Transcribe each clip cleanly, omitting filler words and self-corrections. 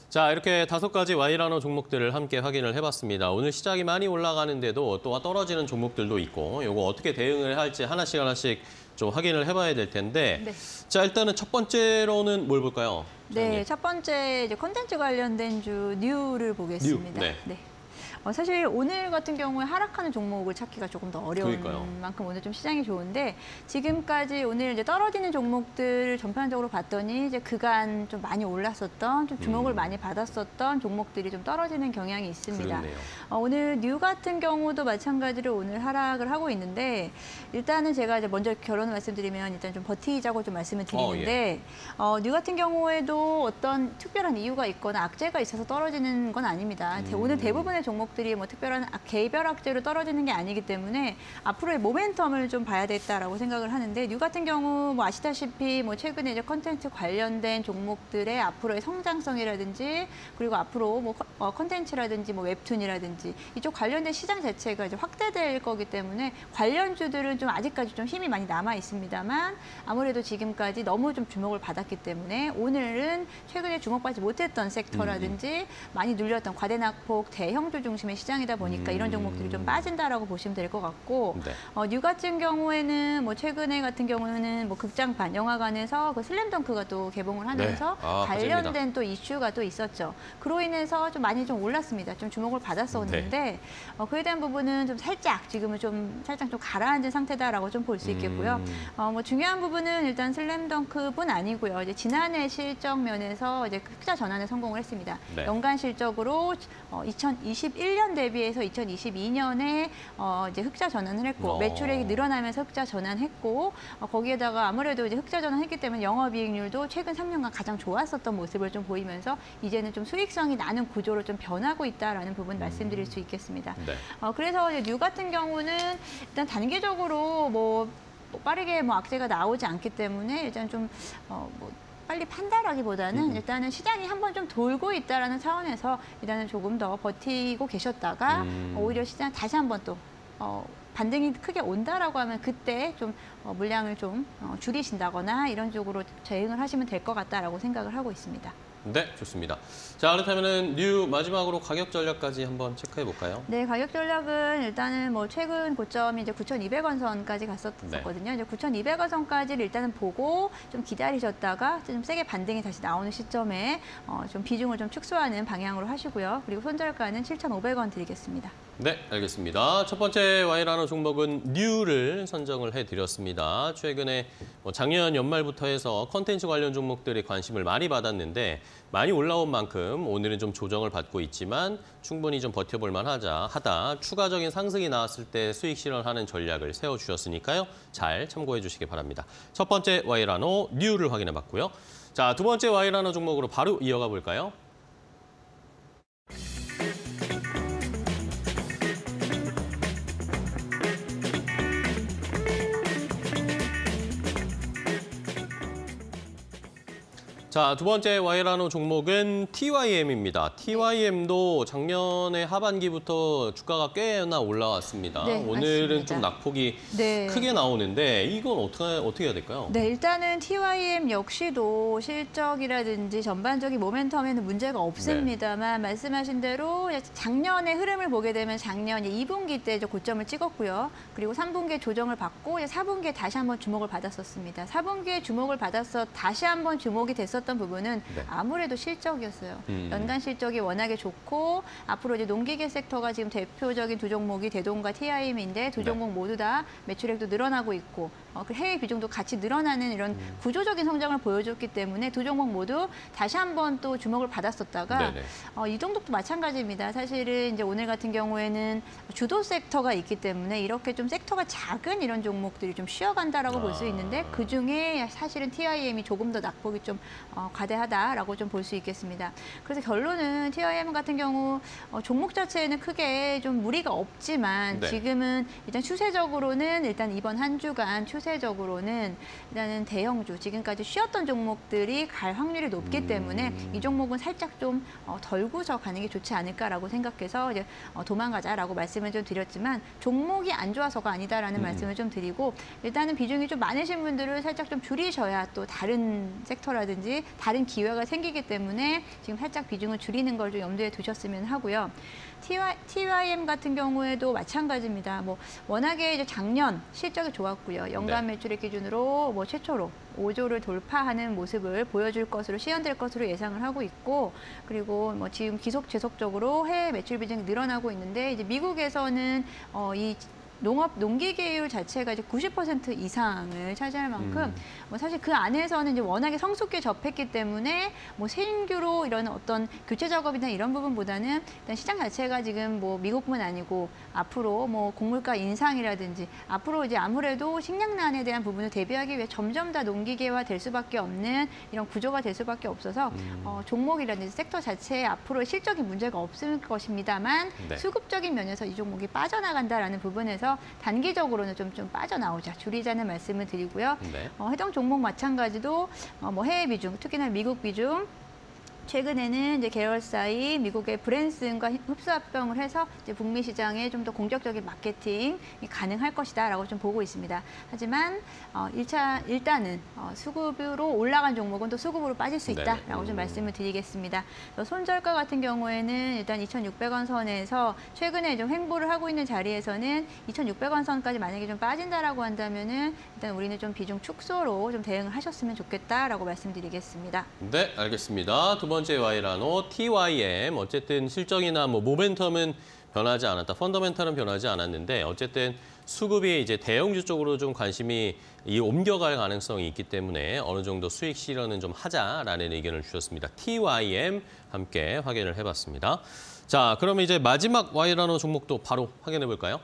자, 이렇게 5가지 Y라노 종목들을 함께 확인을 해봤습니다. 오늘 시장이 많이 올라가는데도 또 떨어지는 종목들도 있고 이거 어떻게 대응을 할지 하나씩 좀 확인을 해봐야 될 텐데 네. 자, 일단은 첫 번째로는 뭘 볼까요? 네, 첫 번째 이제 콘텐츠 관련된 주 뉴를 보겠습니다. 뉴, 네. 네. 사실 오늘 같은 경우에 하락하는 종목을 찾기가 조금 더 어려운 그러니까요. 만큼 오늘 좀 시장이 좋은데 지금까지 오늘 이제 떨어지는 종목들 전반적으로 봤더니 이제 그간 좀 많이 올랐었던 좀 주목을 많이 받았었던 종목들이 좀 떨어지는 경향이 있습니다. 그렇네요. 오늘 뉴 같은 경우도 마찬가지로 오늘 하락을 하고 있는데 일단은 제가 이제 먼저 결론을 말씀드리면 일단 좀 버티자고 좀 말씀을 드리는데 뉴 같은 경우에도 어떤 특별한 이유가 있거나 악재가 있어서 떨어지는 건 아닙니다. 오늘 대부분의 종목들이 뭐 특별한 개별 악재로 떨어지는 게 아니기 때문에 앞으로의 모멘텀을 좀 봐야 되겠다라고 생각을 하는데 뉴 같은 경우 뭐 아시다시피 뭐 최근에 이제 컨텐츠 관련된 종목들의 앞으로의 성장성이라든지 그리고 앞으로 뭐 컨텐츠라든지 뭐 웹툰이라든지 이쪽 관련된 시장 자체가 이제 확대될 거기 때문에 관련주들은 좀 아직까지 좀 힘이 많이 남아 있습니다만 아무래도 지금까지 너무 좀 주목을 받았기 때문에 오늘은 최근에 주목받지 못했던 섹터라든지 많이 눌렸던 과대낙폭 대형주 중심의 시장이다 보니까 이런 종목들이 좀 빠진다라고 보시면 될 것 같고 네. 뉴 같은 경우에는 뭐 최근에 같은 경우는 뭐 극장판 영화관에서 그 슬램덩크가 또 개봉을 하면서 네. 관련된 화제입니다. 또 이슈가 또 있었죠. 그로 인해서 좀 많이 좀 올랐습니다. 좀 주목을 받았었는데 그에 대한 부분은 좀 지금은 좀 살짝 좀 가라앉은 상태다라고 좀 볼 수 있겠고요. 뭐 중요한 부분은 일단 슬램덩크뿐 아니고요. 이제 지난해 실적 면에서 이제 흑자 전환에 성공을 했습니다. 네. 연간 실적으로 2021년 대비해서 2022년에 이제 흑자 전환을 했고 매출액이 늘어나면서 흑자 전환했고 거기에다가 아무래도 이제 흑자 전환했기 때문에 영업이익률도 최근 3년간 가장 좋았었던 모습을 좀 보이면서 이제는 좀 수익성이 나는 구조로 좀 변하고 있다라는 부분 말씀드릴 수 있겠습니다. 네. 그래서 이제 뉴 같은 경우는 일단 단기적으로 뭐 빠르게 뭐 악재가 나오지 않기 때문에 일단 좀 뭐 빨리 판다라기보다는 일단은 시장이 한번 좀 돌고 있다라는 차원에서 일단은 조금 더 버티고 계셨다가 오히려 시장 다시 한번 또 반등이 크게 온다라고 하면 그때 좀 물량을 좀 줄이신다거나 이런 쪽으로 대응을 하시면 될 것 같다라고 생각을 하고 있습니다. 네, 좋습니다. 자, 그렇다면은 뉴 마지막으로 가격 전략까지 한번 체크해 볼까요? 네, 가격 전략은 일단은 뭐 최근 고점이 이제 9,200원 선까지 갔었거든요. 이제 9,200원 선까지를 일단은 보고 좀 기다리셨다가 좀 세게 반등이 다시 나오는 시점에 좀 비중을 좀 축소하는 방향으로 하시고요. 그리고 손절가는 7,500원 드리겠습니다. 네, 알겠습니다. 첫 번째 Y라노 종목은 뉴를 선정을 해드렸습니다. 최근에 작년 연말부터 해서 컨텐츠 관련 종목들의 관심을 많이 받았는데 많이 올라온 만큼 오늘은 좀 조정을 받고 있지만 충분히 좀 버텨볼 만하다. 추가적인 상승이 나왔을 때 수익 실현하는 전략을 세워주셨으니까요. 잘 참고해 주시기 바랍니다. 첫 번째 Y라노 뉴를 확인해 봤고요. 자, 두 번째 Y라노 종목으로 바로 이어가 볼까요? 자, 두 번째 Y라노 종목은 TYM입니다. TYM도 작년에 하반기부터 주가가 꽤나 올라왔습니다. 네, 오늘은 맞습니다. 좀 낙폭이 네. 크게 나오는데 이건 어떻게 해야 될까요? 네, 일단은 TYM 역시도 실적이라든지 전반적인 모멘텀에는 문제가 없습니다만 말씀하신 대로 작년의 흐름을 보게 되면 작년 2분기 때 고점을 찍었고요. 그리고 3분기에 조정을 받고 4분기에 다시 한번 주목을 받았었습니다. 4분기에 주목을 받아서 다시 한번 주목이 됐었던 부분은 아무래도 실적이었어요. 연간 실적이 워낙에 좋고 앞으로 이제 농기계 섹터가 지금 대표적인 두 종목이 대동과 TIM인데 두 종목 모두 다 매출액도 늘어나고 있고 그 해외 비중도 같이 늘어나는 이런 구조적인 성장을 보여줬기 때문에 두 종목 모두 다시 한번 또 주목을 받았었다가 이동독도 마찬가지입니다. 사실은 이제 오늘 같은 경우에는 주도 섹터가 있기 때문에 이렇게 좀 섹터가 작은 이런 종목들이 좀 쉬어간다라고 볼 수 있는데 그 중에 사실은 TIM이 조금 더 낙폭이 좀 과대하다라고 좀 볼 수 있겠습니다. 그래서 결론은 TIM 같은 경우 종목 자체에는 크게 좀 무리가 없지만 지금은 일단 추세적으로는 일단 이번 한 주간 추세적으로는 일단은 대형주 지금까지 쉬었던 종목들이 갈 확률이 높기 때문에 이 종목은 살짝 좀 덜고서 가는 게 좋지 않을까라고 생각해서 이제 도망가자라고 말씀을 좀 드렸지만 종목이 안 좋아서가 아니다라는 말씀을 좀 드리고 일단은 비중이 좀 많으신 분들은 살짝 좀 줄이셔야 또 다른 섹터라든지 가지 다른 기회가 생기기 때문에 지금 살짝 비중을 줄이는 걸 좀 염두에 두셨으면 하고요. TYM 같은 경우에도 마찬가지입니다. 뭐 워낙에 이제 작년 실적이 좋았고요. 연간 매출액 기준으로 뭐 최초로 5조를 돌파하는 모습을 보여줄 것으로 시현될 것으로 예상을 하고 있고, 그리고 뭐 지금 지속적으로 해외 매출 비중이 늘어나고 있는데, 이제 미국에서는 이 농기 계율 자체가 이제 90% 이상을 차지할 만큼 뭐 사실 그 안에서는 이제 워낙에 성숙기에 접했기 때문에 뭐 신규로 이런 어떤 교체 작업이나 이런 부분보다는 일단 시장 자체가 지금 뭐 미국뿐만 아니고 앞으로 뭐 곡물가 인상이라든지 앞으로 이제 아무래도 식량난에 대한 부분을 대비하기 위해 점점 더 농기계화 될 수밖에 없는 이런 구조가 될 수밖에 없어서 종목이라든지 섹터 자체에 앞으로 실적인 문제가 없을 것입니다만 수급적인 면에서 이 종목이 빠져나간다라는 부분에서 단기적으로는 좀 빠져나오자, 줄이자는 말씀을 드리고요. 해당 종목 마찬가지도 뭐 해외 비중, 특히나 미국 비중, 최근에는 이제 계열사인 미국의 브랜슨과 흡수합병을 해서 이제 북미 시장에 좀 더 공격적인 마케팅이 가능할 것이다라고 좀 보고 있습니다. 하지만 일단은 수급으로 올라간 종목은 또 수급으로 빠질 수 있다라고 좀 말씀을 드리겠습니다. 손절가 같은 경우에는 일단 2,600원 선에서 최근에 좀 횡보를 하고 있는 자리에서는 2,600원 선까지 만약에 좀 빠진다라고 한다면은 일단 우리는 좀 비중 축소로 좀 대응을 하셨으면 좋겠다라고 말씀드리겠습니다. 네, 알겠습니다. 두 번째 와이라노 TYM, 어쨌든 실적이나 뭐 모멘텀은 변하지 않았다. 펀더멘탈은 변하지 않았는데 어쨌든 수급이 이제 대형주 쪽으로 좀 관심이 옮겨갈 가능성이 있기 때문에 어느 정도 수익 실현은 좀 하자라는 의견을 주셨습니다. TYM 함께 확인을 해봤습니다. 자, 그러면 이제 마지막 와이라노 종목도 바로 확인해 볼까요?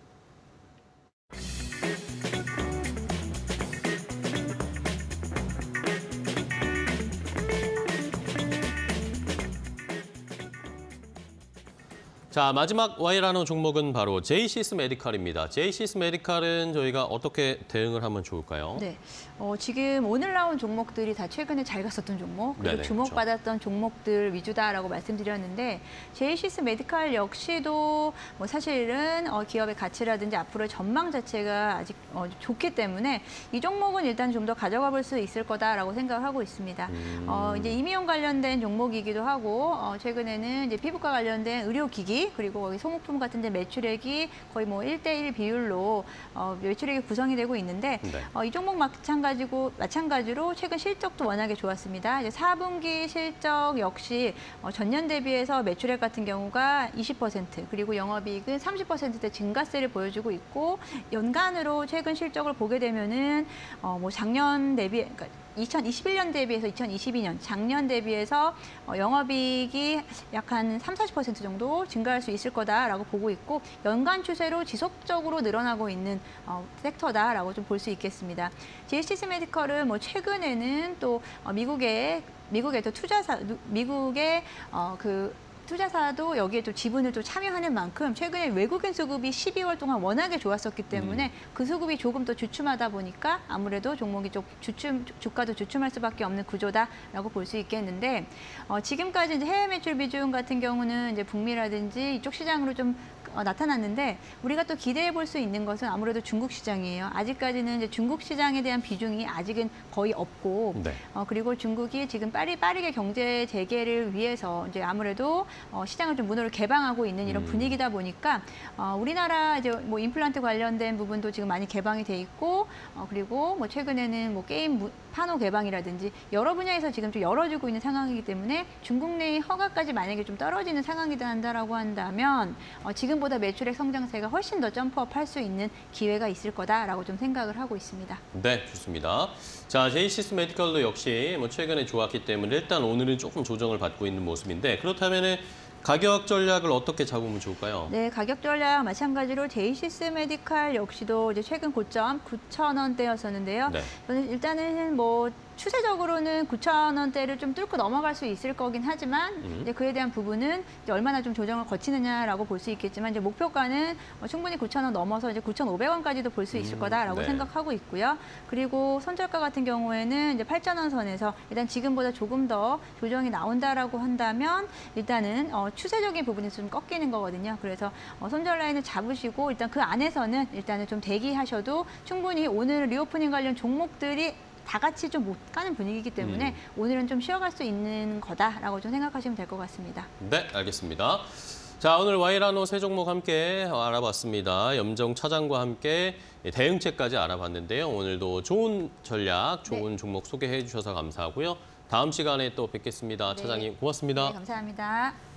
자, 마지막 와이라노 종목은 바로 제이시스 메디칼입니다. 제이시스 메디칼은 저희가 어떻게 대응을 하면 좋을까요? 네, 지금 오늘 나온 종목들이 다 최근에 잘 갔었던 종목, 그리고 주목받았던 종목들 위주다라고 말씀드렸는데, 제이시스 메디칼 역시도 뭐 사실은 기업의 가치라든지 앞으로의 전망 자체가 아직 좋기 때문에 이 종목은 일단 좀 더 가져가 볼 수 있을 거다라고 생각하고 있습니다. 이제 임의용 관련된 종목이기도 하고, 최근에는 이제 피부과 관련된 의료기기, 그리고 소모품 같은 데 매출액이 거의 뭐 1대1 비율로 매출액이 구성이 되고 있는데, 이 종목 마찬가지로 최근 실적도 워낙에 좋았습니다. 이제 4분기 실적 역시 전년 대비해서 매출액 같은 경우가 20%, 그리고 영업이익은 30%대 증가세를 보여주고 있고, 연간으로 최근 실적을 보게 되면은 뭐 작년 대비, 그러니까 2021년 대비해서 2022년 작년 대비해서 영업이익이 약 한 30~40% 정도 증가할 수 있을 거다라고 보고 있고, 연간 추세로 지속적으로 늘어나고 있는 섹터다라고 좀 볼 수 있겠습니다. 제이시스 메디컬은 뭐 최근에는 또 미국의 또 미국의 투자사도 여기에 또 지분을 또 참여하는 만큼 최근에 외국인 수급이 12월 동안 워낙에 좋았었기 때문에 그 수급이 조금 더 주춤하다 보니까 아무래도 종목이 좀 주가도 주춤할 수밖에 없는 구조다라고 볼 수 있겠는데, 지금까지 이제 해외 매출 비중 같은 경우는 이제 북미라든지 이쪽 시장으로 좀 나타났는데, 우리가 또 기대해 볼 수 있는 것은 아무래도 중국 시장이에요. 아직까지는 이제 중국 시장에 대한 비중이 아직은 거의 없고, 그리고 중국이 지금 빠르게 경제 재개를 위해서 이제 아무래도 시장을 좀 문호를 개방하고 있는 이런 분위기다 보니까 우리나라 이제 뭐 임플란트 관련된 부분도 지금 많이 개방이 돼 있고, 그리고 뭐 최근에는 뭐 게임 판호 개방이라든지 여러 분야에서 지금 좀 열어지고 있는 상황이기 때문에 중국 내의 허가까지 만약에 좀 떨어지는 상황이 된다라고 한다면 지금보다 매출액 성장세가 훨씬 더 점프업할 수 있는 기회가 있을 거다라고 좀 생각을 하고 있습니다. 네, 좋습니다. 자, 제이시스 메디컬도 역시 뭐 최근에 좋았기 때문에 일단 오늘은 조금 조정을 받고 있는 모습인데, 그렇다면은 가격 전략을 어떻게 잡으면 좋을까요? 네, 가격 전략 마찬가지로 제이시스 메디칼 역시도 이제 최근 고점 9,000원대였었는데요. 저는 일단은 뭐 추세적으로는 9,000원대를 좀 뚫고 넘어갈 수 있을 거긴 하지만 이제 그에 대한 부분은 이제 얼마나 좀 조정을 거치느냐라고 볼 수 있겠지만, 이제 목표가는 충분히 9,000원 넘어서 이제 9,500원까지도 볼 수 있을 거다라고 생각하고 있고요. 그리고 손절가 같은 경우에는 이제 8,000원 선에서 일단 지금보다 조금 더 조정이 나온다라고 한다면 일단은 추세적인 부분에서 좀 꺾이는 거거든요. 그래서 손절 라인을 잡으시고 일단 그 안에서는 일단은 좀 대기하셔도 충분히 오늘 리오프닝 관련 종목들이 다 같이 좀 못 가는 분위기이기 때문에 오늘은 좀 쉬어갈 수 있는 거다라고 좀 생각하시면 될 것 같습니다. 네, 알겠습니다. 자, 오늘 와이라노 세 종목 함께 알아봤습니다. 염정 차장과 함께 대응책까지 알아봤는데요. 오늘도 좋은 전략, 좋은 종목 소개해 주셔서 감사하고요. 다음 시간에 또 뵙겠습니다. 차장님, 고맙습니다. 네, 감사합니다.